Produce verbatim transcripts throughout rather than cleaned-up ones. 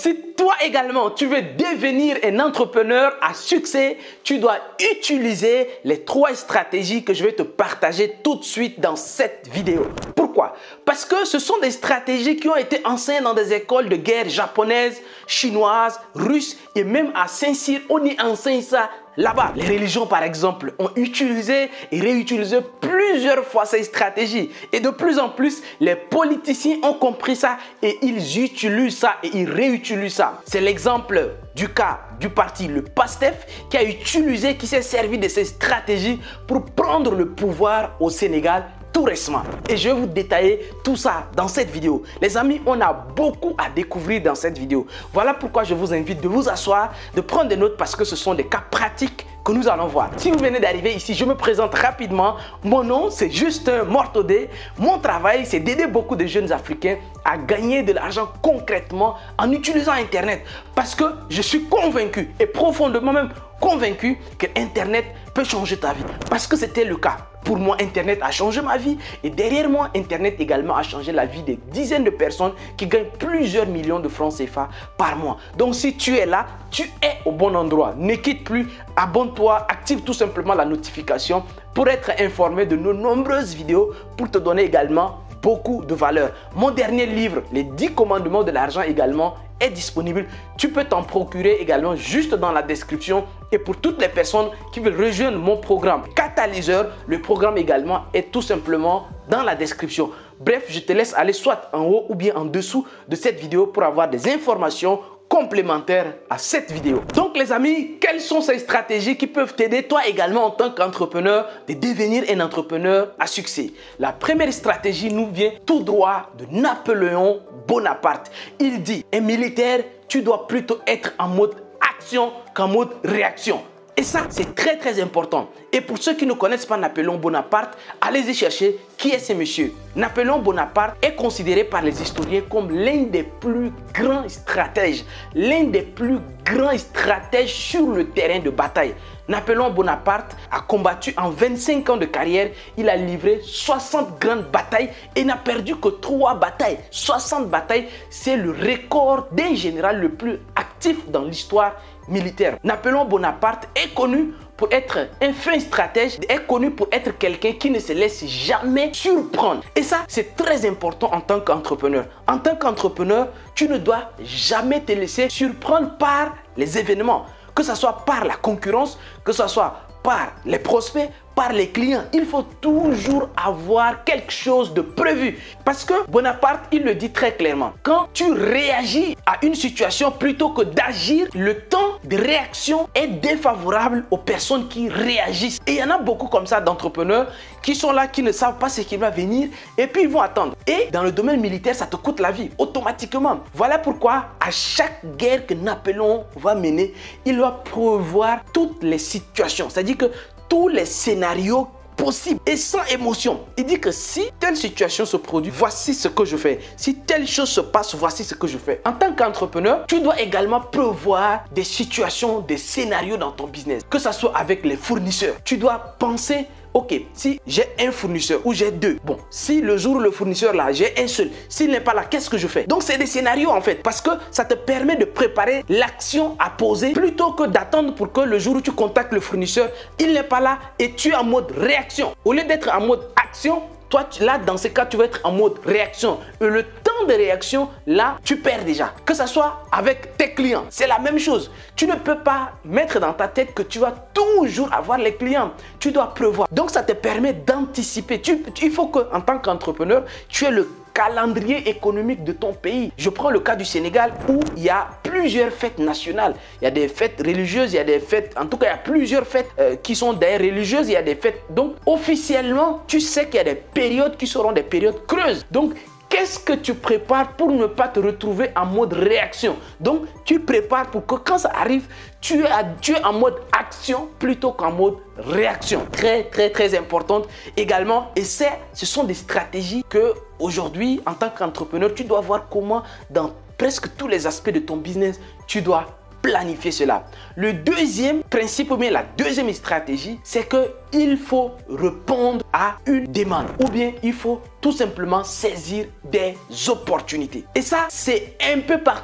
Si toi également, tu veux devenir un entrepreneur à succès, tu dois utiliser les trois stratégies que je vais te partager tout de suite dans cette vidéo. Pourquoi? Parce que ce sont des stratégies qui ont été enseignées dans des écoles de guerre japonaises, chinoises, russes et même à Saint-Cyr, on y enseigne ça là-bas. Les religions, par exemple, ont utilisé et réutilisé plusieurs fois ces stratégies. Et de plus en plus, les politiciens ont compris ça et ils utilisent ça et ils réutilisent ça. C'est l'exemple du cas du parti, le PASTEF, qui a utilisé, qui s'est servi de ces stratégies pour prendre le pouvoir au Sénégal tout récemment. Et je vais vous détailler tout ça dans cette vidéo. Les amis, on a beaucoup à découvrir dans cette vidéo. Voilà pourquoi je vous invite de vous asseoir, de prendre des notes parce que ce sont des cas pratiques que nous allons voir. Si vous venez d'arriver ici, je me présente rapidement. Mon nom, c'est Justin Mortodé. Mon travail, c'est d'aider beaucoup de jeunes Africains à gagner de l'argent concrètement en utilisant Internet. Parce que je suis convaincu et profondément même convaincu que Internet peut changer ta vie. Parce que c'était le cas. Pour moi, Internet a changé ma vie et derrière moi, Internet également a changé la vie des dizaines de personnes qui gagnent plusieurs millions de francs C F A par mois. Donc, si tu es là, tu es au bon endroit. Ne quitte plus, abonne-toi, active tout simplement la notification pour être informé de nos nombreuses vidéos pour te donner également beaucoup de valeur. Mon dernier livre, les dix commandements de l'argent également, est disponible. Tu peux t'en procurer également juste dans la description. Et pour toutes les personnes qui veulent rejoindre mon programme Catalyseur, le programme également est tout simplement dans la description. Bref, je te laisse aller soit en haut ou bien en dessous de cette vidéo pour avoir des informations complémentaires à cette vidéo. Donc les amis, quelles sont ces stratégies qui peuvent t'aider toi également en tant qu'entrepreneur de devenir un entrepreneur à succès? La première stratégie nous vient tout droit de Napoléon Bonaparte. Il dit, un militaire, tu dois plutôt être en mode action qu'en mode réaction. Et ça, c'est très très important. Et pour ceux qui ne connaissent pas Napoléon Bonaparte, allez-y chercher qui est ce monsieur. Napoléon Bonaparte est considéré par les historiens comme l'un des plus grands stratèges, l'un des plus grands stratèges sur le terrain de bataille. Napoléon Bonaparte a combattu en vingt-cinq ans de carrière, il a livré soixante grandes batailles et n'a perdu que trois batailles. soixante batailles, c'est le record d'un général le plus actif dans l'histoire militaire. Napoléon Bonaparte est connu pour être un fin stratège, est connu pour être quelqu'un qui ne se laisse jamais surprendre. Et ça, c'est très important en tant qu'entrepreneur. En tant qu'entrepreneur, tu ne dois jamais te laisser surprendre par les événements. Que ce soit par la concurrence, que ce soit par les prospects, par les clients. Il faut toujours avoir quelque chose de prévu. Parce que Bonaparte, il le dit très clairement. Quand tu réagis à une situation plutôt que d'agir, le temps de réaction est défavorable aux personnes qui réagissent. Et il y en a beaucoup comme ça d'entrepreneurs qui sont là, qui ne savent pas ce qui va venir et puis ils vont attendre. Et dans le domaine militaire, ça te coûte la vie automatiquement. Voilà pourquoi à chaque guerre que Napoléon va mener, il va prévoir toutes les situations. C'est-à-dire que tous les scénarios possibles et sans émotion. Il dit que si telle situation se produit, voici ce que je fais. Si telle chose se passe, voici ce que je fais. En tant qu'entrepreneur, tu dois également prévoir des situations, des scénarios dans ton business. Que ce soit avec les fournisseurs. Tu dois penser, ok, si j'ai un fournisseur ou j'ai deux, bon, si le jour où le fournisseur là, j'ai un seul, s'il n'est pas là, qu'est-ce que je fais? Donc c'est des scénarios en fait, parce que ça te permet de préparer l'action à poser plutôt que d'attendre pour que le jour où tu contactes le fournisseur, il n'est pas là et tu es en mode réaction. Au lieu d'être en mode action, toi, là, dans ce cas, tu vas être en mode réaction. Et le temps de réaction, là, tu perds déjà. Que ce soit avec tes clients, c'est la même chose. Tu ne peux pas mettre dans ta tête que tu vas toujours avoir les clients. Tu dois prévoir. Donc, ça te permet d'anticiper. Tu, il faut qu'en tant qu'entrepreneur, tu aies le calendrier économique de ton pays. Je prends le cas du Sénégal où il y a plusieurs fêtes nationales. Il y a des fêtes religieuses, il y a des fêtes, en tout cas, il y a plusieurs fêtes euh, qui sont des religieuses, il y a des fêtes. Donc, officiellement, tu sais qu'il y a des périodes qui seront des périodes creuses. Donc, qu'est-ce que tu prépares pour ne pas te retrouver en mode réaction? Donc, tu prépares pour que quand ça arrive, tu es, à, tu es en mode action plutôt qu'en mode réaction. Très, très, très importante également. Et c'est, ce sont des stratégies que aujourd'hui, en tant qu'entrepreneur, tu dois voir comment dans presque tous les aspects de ton business, tu dois planifier cela. Le deuxième principe ou bien la deuxième stratégie, c'est qu'il faut répondre à une demande ou bien il faut tout simplement saisir des opportunités. Et ça, c'est un peu partout.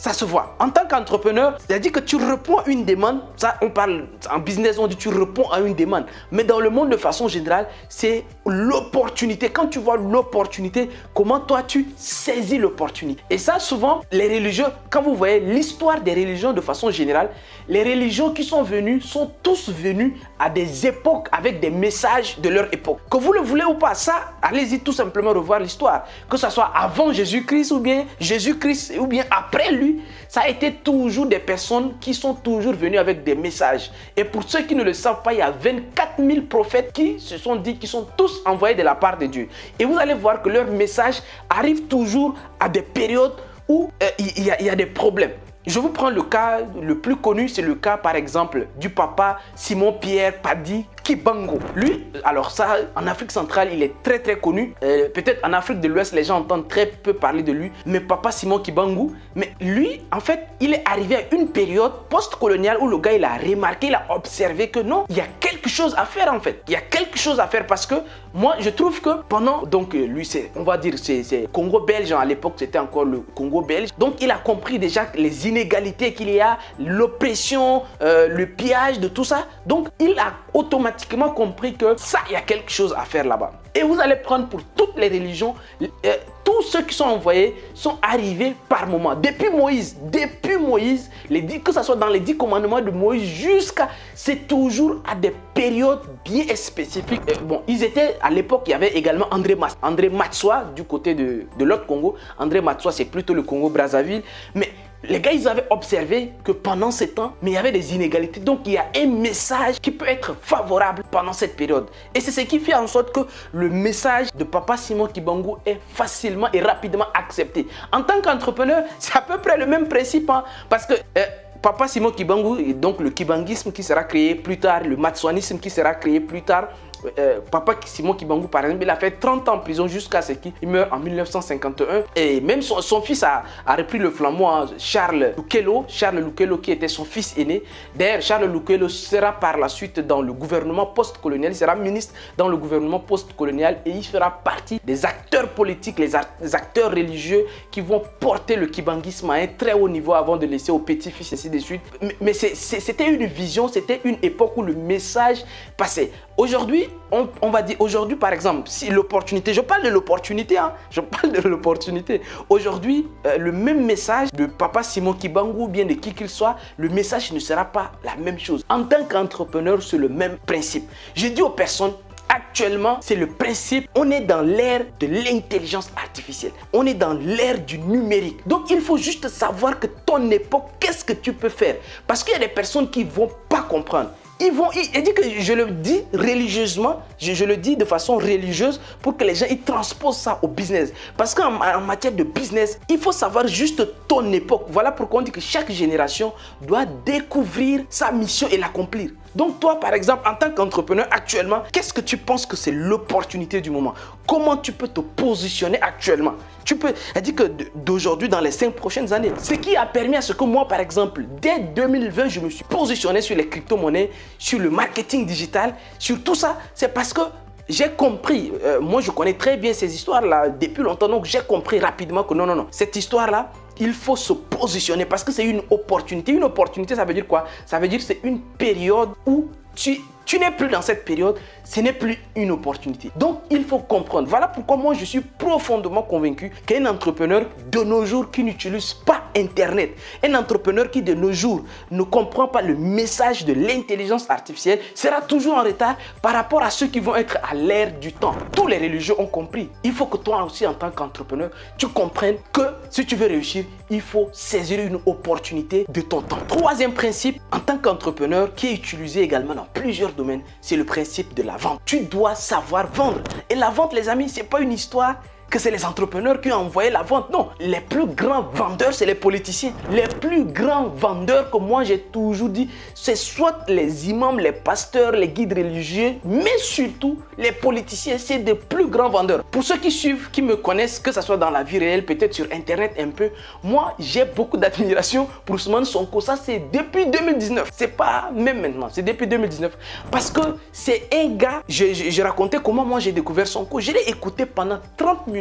ça se voit. En tant qu'entrepreneur, c'est-à-dire que tu réponds à une demande. Ça, on parle en business, on dit tu réponds à une demande. Mais dans le monde de façon générale, c'est l'opportunité. Quand tu vois l'opportunité, comment toi tu saisis l'opportunité. Et ça, souvent, les religieux, quand vous voyez l'histoire des religions de façon générale, les religions qui sont venues sont tous venus à des époques avec des messages de leur époque. Que vous le voulez ou pas, ça, allez-y tout simplement revoir l'histoire. Que ce soit avant Jésus-Christ ou bien Jésus-Christ ou bien après lui, ça a été toujours des personnes qui sont toujours venues avec des messages. Et pour ceux qui ne le savent pas, il y a vingt-quatre mille prophètes qui se sont dit qu'ils sont tous envoyés de la part de Dieu. Et vous allez voir que leur message arrive toujours à des périodes où euh, il, y a, il y a des problèmes. Je vous prends le cas le plus connu, c'est le cas par exemple du papa Simon-Pierre Padi Kibango. Lui, alors ça, en Afrique centrale, il est très très connu. Euh, Peut-être en Afrique de l'Ouest, les gens entendent très peu parler de lui. Mais papa Simon Kibango, mais lui, en fait, il est arrivé à une période post-coloniale où le gars, il a remarqué, il a observé que non, il y a quelque chose à faire en fait. Il y a quelque chose à faire parce que moi, je trouve que pendant, donc lui, c'est, on va dire, c'est Congo belge. À l'époque, c'était encore le Congo belge. Donc, il a compris déjà les inégalités qu'il y a, l'oppression, euh, le pillage de tout ça. Donc, il a automatiquement compris que ça, il y a quelque chose à faire là-bas. Et vous allez prendre pour toutes les religions, euh, tous ceux qui sont envoyés sont arrivés par moment. Depuis Moïse, depuis Moïse, les dix, que ce soit dans les dix commandements de Moïse jusqu'à, c'est toujours à des périodes bien spécifiques. Euh, bon, ils étaient, à l'époque, il y avait également André, Mas, André Matswa du côté de, de l'autre Congo. André Matswa, c'est plutôt le Congo-Brazzaville. Mais les gars, ils avaient observé que pendant ces temps, mais il y avait des inégalités. Donc, il y a un message qui peut être favorable pendant cette période. Et c'est ce qui fait en sorte que le message de papa Simon Kibango est facilement et rapidement accepté. En tant qu'entrepreneur, c'est à peu près le même principe. Hein, parce que euh, papa Simon Kibango, et donc le kibangisme qui sera créé plus tard, le matswanisme qui sera créé plus tard, Euh, papa Simon Kibango, par exemple, il a fait trente ans en prison jusqu'à ce qu'il meure en mille neuf cent cinquante et un. Et même son, son fils a, a repris le flambeau, hein, Charles Lukelo, Charles Lukelo qui était son fils aîné. D'ailleurs, Charles Lukelo sera par la suite dans le gouvernement post-colonial, il sera ministre dans le gouvernement post-colonial et il fera partie des acteurs politiques, les, les acteurs religieux qui vont porter le kibangisme à un très haut niveau avant de laisser aux petits-fils, ainsi de suite. Mais, mais c'était une vision, c'était une époque où le message passait. Aujourd'hui, on, on va dire, aujourd'hui par exemple, si l'opportunité, je parle de l'opportunité, hein, je parle de l'opportunité. Aujourd'hui, euh, le même message de papa Simon Kibango ou bien de qui qu'il soit, le message ne sera pas la même chose. En tant qu'entrepreneur, c'est le même principe. Je dis aux personnes, actuellement, c'est le principe, on est dans l'ère de l'intelligence artificielle. On est dans l'ère du numérique. Donc, il faut juste savoir que ton époque, qu'est-ce que tu peux faire? Parce qu'il y a des personnes qui ne vont pas comprendre. Ils vont, il, il dit que je le dis religieusement, je, je le dis de façon religieuse pour que les gens ils transposent ça au business. Parce qu'en en matière de business, il faut savoir juste ton époque. Voilà pourquoi on dit que chaque génération doit découvrir sa mission et l'accomplir. Donc toi, par exemple, en tant qu'entrepreneur actuellement, qu'est-ce que tu penses que c'est l'opportunité du moment? Comment tu peux te positionner actuellement? Tu peux, elle dit que d'aujourd'hui, dans les cinq prochaines années, ce qui a permis à ce que moi, par exemple, dès deux mille vingt, je me suis positionné sur les crypto-monnaies, sur le marketing digital, sur tout ça, c'est parce que j'ai compris, euh, moi je connais très bien ces histoires-là depuis longtemps, donc j'ai compris rapidement que non, non, non, cette histoire-là, il faut se positionner parce que c'est une opportunité. Une opportunité, ça veut dire quoi? Ça veut dire que c'est une période où tu, tu n'es plus dans cette période, ce n'est plus une opportunité. Donc, il faut comprendre. Voilà pourquoi moi, je suis profondément convaincu qu'un entrepreneur de nos jours qui n'utilise pas Internet, un entrepreneur qui de nos jours ne comprend pas le message de l'intelligence artificielle sera toujours en retard par rapport à ceux qui vont être à l'ère du temps. Tous les religieux ont compris. Il faut que toi aussi, en tant qu'entrepreneur, tu comprennes que si tu veux réussir, il faut saisir une opportunité de ton temps. Troisième principe, en tant qu'entrepreneur, qui est utilisé également dans plusieurs domaines, c'est le principe de la vente. Tu dois savoir vendre. Et la vente, les amis, c'est pas une histoire que c'est les entrepreneurs qui ont envoyé la vente. Non, les plus grands vendeurs, c'est les politiciens. Les plus grands vendeurs, que moi j'ai toujours dit, c'est soit les imams, les pasteurs, les guides religieux, mais surtout les politiciens, c'est des plus grands vendeurs. Pour ceux qui suivent, qui me connaissent, que ce soit dans la vie réelle, peut-être sur Internet un peu, moi j'ai beaucoup d'admiration pour Ousmane Sonko. Ça, c'est depuis deux mille dix-neuf. C'est pas même maintenant, c'est depuis deux mille dix-neuf. Parce que c'est un gars, je, je, je racontais comment moi j'ai découvert Sonko. Je l'ai écouté pendant trente minutes.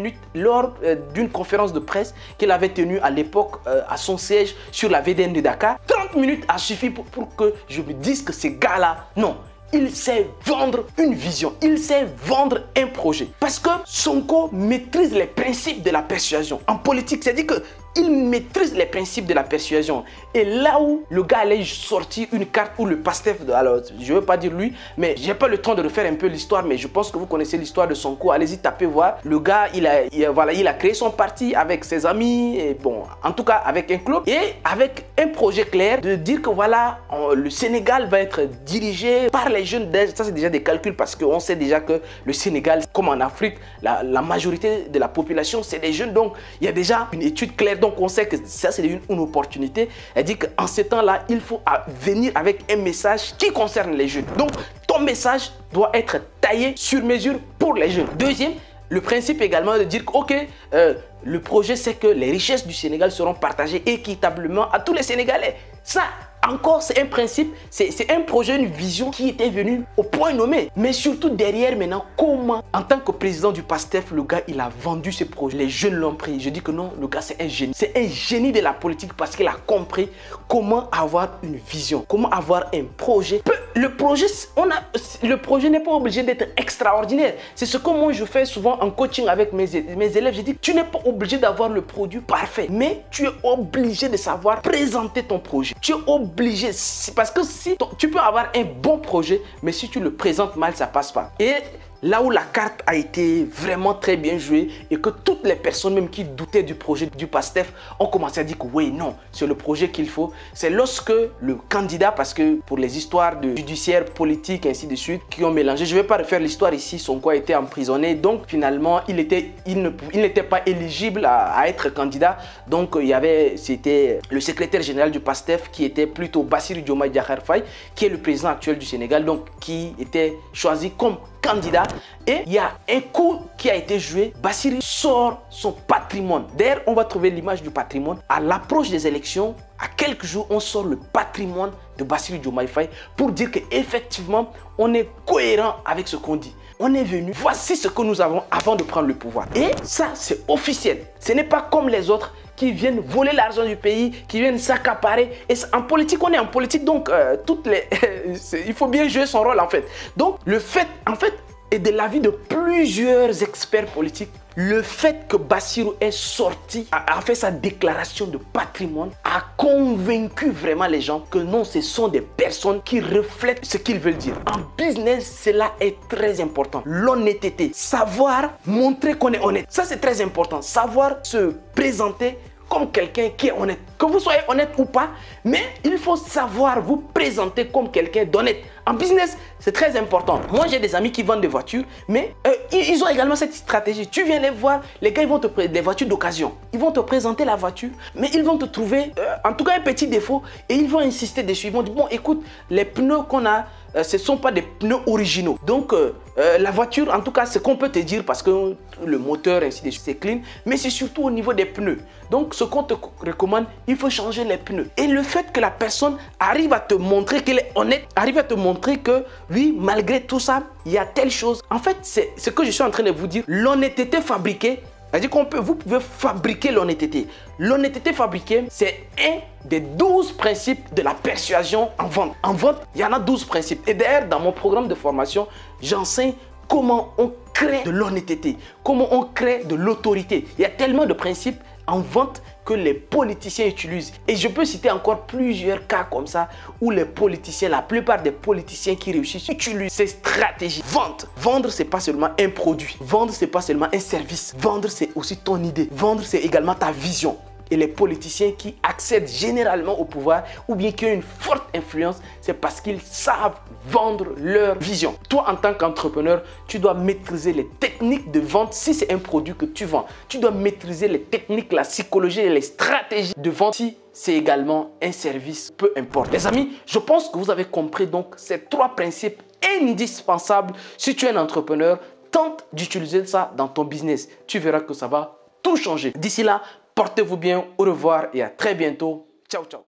minutes lors euh, d'une conférence de presse qu'il avait tenue à l'époque euh, à son siège sur la V D N de Dakar. trente minutes a suffi pour, pour que je me dise que ces gars-là, non, il sait vendre une vision, il sait vendre un projet. Parce que Sonko maîtrise les principes de la persuasion. En politique, c'est-à-dire que il maîtrise les principes de la persuasion. Et là où le gars allait sortir une carte où le Pastef, alors je ne veux pas dire lui, mais j'ai pas le temps de refaire un peu l'histoire, mais je pense que vous connaissez l'histoire de Sonko. Allez-y, tapez voir. Le gars, il a, il, voilà, il a créé son parti avec ses amis, et bon, en tout cas avec un club, et avec un projet clair de dire que voilà, on, le Sénégal va être dirigé par les jeunes. Ça, c'est déjà des calculs parce qu'on sait déjà que le Sénégal, comme en Afrique, la, la majorité de la population, c'est des jeunes. Donc, il y a déjà une étude claire. Donc, on sait que ça, c'est une, une opportunité. Elle dit qu'en ce temps-là, il faut venir avec un message qui concerne les jeunes. Donc, ton message doit être taillé sur mesure pour les jeunes. Deuxième, le principe également de dire que, ok, euh, le projet, c'est que les richesses du Sénégal seront partagées équitablement à tous les Sénégalais. Ça, encore, c'est un principe, c'est un projet, une vision qui était venue au point nommé. Mais surtout derrière maintenant, comment, en tant que président du Pastef, le gars, il a vendu ce projet. Les jeunes l'ont pris. Je dis que non, le gars, c'est un génie. C'est un génie de la politique parce qu'il a compris comment avoir une vision, comment avoir un projet. Le projet, on a, le projet n'est pas obligé d'être extraordinaire. C'est ce que moi, je fais souvent en coaching avec mes, mes élèves. Je dis, tu n'es pas obligé d'avoir le produit parfait, mais tu es obligé de savoir présenter ton projet. Tu es obligé obligé, parce que si tu peux avoir un bon projet, mais si tu le présentes mal, ça passe pas. Et là où la carte a été vraiment très bien jouée et que toutes les personnes même qui doutaient du projet du Pastef ont commencé à dire que oui, non, c'est le projet qu'il faut. C'est lorsque le candidat, parce que pour les histoires de judiciaire, politique, ainsi de suite, qui ont mélangé, je ne vais pas refaire l'histoire ici, Sonko a été emprisonné, donc finalement, il était, il ne, il n'était pas éligible à, à être candidat. Donc il y avait, c'était le secrétaire général du Pastef qui était plutôt Bassirou Diomaye Diakhar Faye, qui est le président actuel du Sénégal, donc qui était choisi comme candidat. Et il y a un coup qui a été joué. Bassirou sort son patrimoine. D'ailleurs, on va trouver l'image du patrimoine. À l'approche des élections, à quelques jours, on sort le patrimoine de Bassirou Diomaye Faye pour dire qu'effectivement, on est cohérent avec ce qu'on dit. On est venu, voici ce que nous avons avant de prendre le pouvoir. Et ça, c'est officiel. Ce n'est pas comme les autres qui viennent voler l'argent du pays, qui viennent s'accaparer. Et en politique, on est en politique, donc euh, toutes les, il faut bien jouer son rôle en fait. Donc le fait, en fait, et de l'avis de plusieurs experts politiques, le fait que Bassirou est sorti, a, a fait sa déclaration de patrimoine, a convaincu vraiment les gens que non, ce sont des personnes qui reflètent ce qu'ils veulent dire. En business, cela est très important. L'honnêteté, savoir montrer qu'on est honnête. Ça, c'est très important. Savoir se présenter comme quelqu'un qui est honnête. Que vous soyez honnête ou pas, mais il faut savoir vous présenter comme quelqu'un d'honnête. En business, c'est très important. Moi, j'ai des amis qui vendent des voitures, mais euh, ils ont également cette stratégie. Tu viens les voir, les gars, ils vont te présenter des voitures d'occasion. Ils vont te présenter la voiture, mais ils vont te trouver, euh, en tout cas, un petit défaut, et ils vont insister dessus. Ils vont dire, bon, écoute, les pneus qu'on a, euh, ce ne sont pas des pneus originaux. Donc, euh, euh, la voiture, en tout cas, ce qu'on peut te dire, parce que le moteur, ainsi de suite, c'est clean, mais c'est surtout au niveau des pneus. Donc, ce qu'on te recommande, il faut changer les pneus. Et le fait que la personne arrive à te montrer qu'elle est honnête, arrive à te montrer que, oui, malgré tout ça, il y a telle chose. En fait, c'est ce que je suis en train de vous dire. L'honnêteté fabriquée, c'est-à-dire qu'on peut, vous pouvez fabriquer l'honnêteté. L'honnêteté fabriquée, c'est un des douze principes de la persuasion en vente. En vente, il y en a douze principes. Et d'ailleurs, dans mon programme de formation, j'enseigne comment on crée de l'honnêteté, comment on crée de l'autorité. Il y a tellement de principes en vente que les politiciens utilisent. Et je peux citer encore plusieurs cas comme ça où les politiciens, la plupart des politiciens qui réussissent utilisent ces stratégies. Vente. Vendre, c'est pas seulement un produit. Vendre, c'est pas seulement un service. Vendre, c'est aussi ton idée. Vendre, c'est également ta vision. Et les politiciens qui accèdent généralement au pouvoir ou bien qui ont une forte influence, c'est parce qu'ils savent vendre leur vision. Toi, en tant qu'entrepreneur, tu dois maîtriser les techniques de vente si c'est un produit que tu vends. Tu dois maîtriser les techniques, la psychologie et les stratégies de vente si c'est également un service, peu importe. Les amis, je pense que vous avez compris donc ces trois principes indispensables. Si tu es un entrepreneur, tente d'utiliser ça dans ton business. Tu verras que ça va tout changer. D'ici là, portez-vous bien, au revoir et à très bientôt. Ciao, ciao.